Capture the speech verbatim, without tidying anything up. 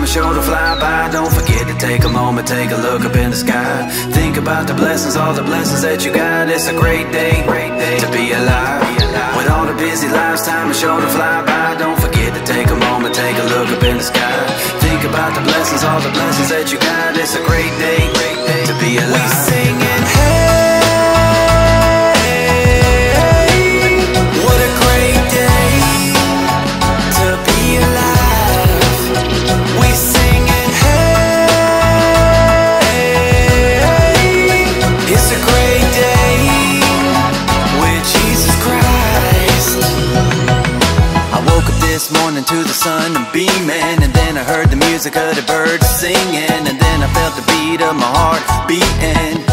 is sure to fly by. Don't forget to take a moment, take a look up in the sky. Think about the blessings, all the blessings that you got. It's a great day, great day to be alive. With all the busy lives, time is sure to fly by. Don't forget to take a moment, take a look up in the sky. Think about the blessings, all the blessings that you got. It's a great day, great day to be alive. We singing, hey, what a great day to be alive. We singing, hey, it's a great day with Jesus Christ. I woke up this morning to the sun and beaming, and then I heard the music of the birds singing, and then I felt the beat of my heart beating.